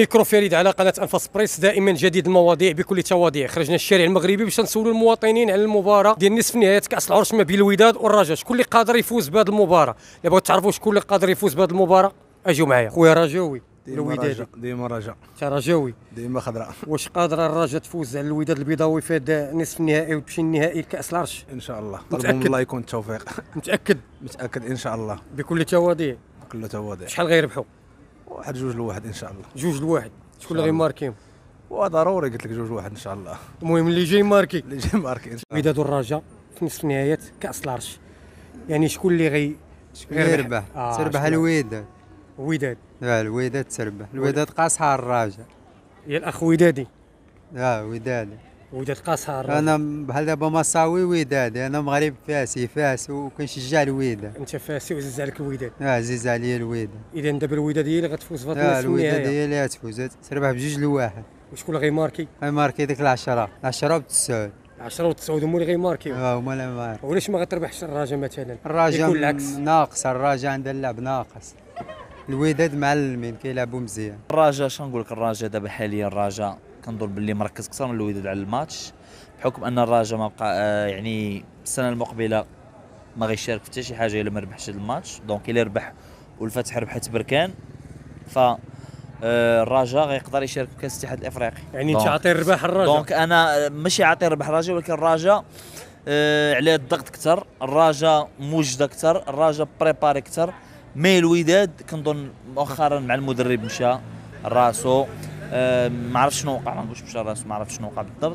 ميكرو فريد على قناه انفاس بريس، دائما جديد المواضيع بكل تواضيع. خرجنا الشارع المغربي باش نسولوا المواطنين على المباراه ديال نصف نهائي كاس العرش ما بين الوداد والرجاء. شكون اللي قادر يفوز بهذه المباراه؟ الا بغيتوا تعرفوا شكون اللي قادر يفوز بهذه المباراه اجيو معايا. خويا رجاوي الودادي، ديما رجاء، انت رجاوي ديما خضراء. واش قادره الرجاء تفوز على الوداد البيضاوي في هذا نصف النهائي وتمشي النهائي كاس العرش؟ ان شاء الله، متأكد؟ طلبوا من الله يكون التوفيق. متاكد؟ متاكد ان شاء الله بكل تواضيع. بكل تواضع. شحال غيربحوا؟ 1-2 ان شاء الله. 2-1. شكون اللي غيماركيهم؟ وضروري قلت لك 2-1 ان شاء الله. المهم اللي جاي ماركي، اللي جاي ماركي ان شاء الله. الوداد والرجاء في نصف نهائيات كاس العرش، يعني شكون اللي يربح؟ تربح الوداد. وداد؟ لا الوداد تربح، الوداد قاصحة الرجاء. يا الاخ ودادي؟ لا ودادي. وداد قاصحة الرجاء. انا بحال دابا مصاوي ودادي، انا مغرب فاس وكنشجع الوداد. انت فاسي وعزيز عليك الوداد؟ عزيز عليا الوداد. اذا دابا الوداد هي اللي غتفوز في هذا لا النصف النهائي؟ الوداد هي اللي غتفوز، تربح ب2-1. وشكون اللي غيماركي؟ غيماركي ديك 10 و9. 10 و9 هما اللي غيماركيو. هما اللي مارك. وعلاش ما غتربحش الرجاء مثلا؟ الرجاء يكون العكس. ناقص، الرجاء عندها اللعب ناقص. الوداد معلمين كيلعبوا مزيان. الرجاء شنقول لك، الرجاء دابا حاليا الرجاء كنظن باللي مركز اكثر من الوداد على الماتش، بحكم ان الرجاء ما بقى يعني السنه المقبله ما غيشارك في حتى شي حاجه الا ما ربحش هذا الماتش. دونك الا ربح والفتح ربحت بركان ف الرجاء غيقدر يشارك في كاس الاتحاد الافريقي. يعني انت عاطي الرباح الرجاء؟ دونك انا ماشي عاطي الربح الرجاء، ولكن الرجاء عليه الضغط اكثر، الرجاء موجد اكثر، الرجاء بريباري اكثر. مي الوداد كنظن مؤخرا مع المدرب مشى راسو، ما عرفتش شنو وقع، ما نقولش مشى راسو، ما عرفتش شنو وقع بالضبط.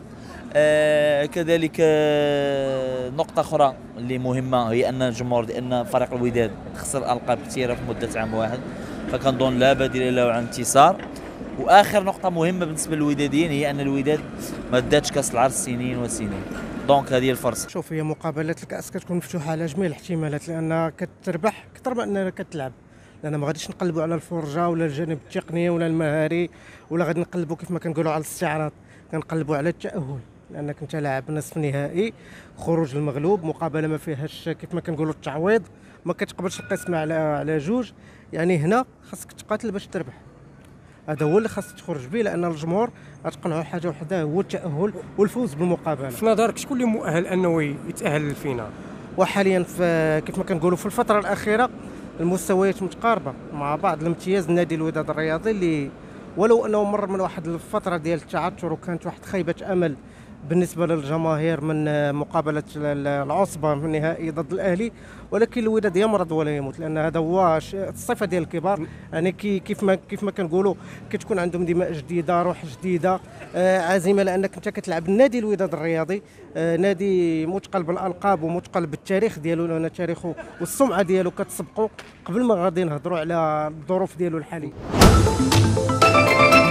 كذلك نقطة أخرى اللي مهمة هي أن الجمهور لأن فريق الوداد خسر ألقاب كثيرة في مدة عام واحد، فكنظن لا بديل له عن انتصار. وآخر نقطة مهمة بالنسبة للوداديين هي أن الوداد ما داتش كأس العرش سنين وسنين، دونك هذه الفرصة. شوف، هي مقابلات الكأس كتكون مفتوحة على جميع الاحتمالات، لأن كتربح أكثر من أنها كتلعب، لأن ما غاديش نقلبوا على الفرجة ولا الجانب التقني ولا المهاري، ولا غادي نقلبوا كيف ما كنقولوا على الاستعراض، كنقلبوا على التأهل، لأنك أنت لاعب نصف نهائي، خروج المغلوب، مقابلة ما فيهاش كيف ما كنقولوا التعويض، ما كتقبلش القسمة على جوج، يعني هنا خاصك تقاتل باش تربح. هذا هو اللي خاصك تخرج به، لان الجمهور غتقنعوا حاجه وحده، هو التاهل والفوز بالمقابله. في نظرك شكون اللي مؤهل انه يتاهل للفينال؟ وحاليا كيف ما كنقولوا في الفتره الاخيره المستويات متقاربه مع بعض. الامتياز النادي الوداد الرياضي اللي ولو انه مر من واحد الفتره ديال التعثر وكانت واحد خيبه امل بالنسبه للجماهير من مقابله العصبه في النهائي ضد الاهلي، ولكن الوداد يمرض ولا يموت، لان هذا هو الصفه ديال الكبار. يعني كيف ما كنقولوا كتكون عندهم دماء جديده، روح جديده، عزيمه، لانك انت كتلعب النادي الوداد الرياضي، نادي متقل بالالقاب ومتقل بالتاريخ ديالو، لان تاريخه والسمعه ديالو كتسبقوا قبل ما غادي نهضروا على الظروف ديالو الحاليه.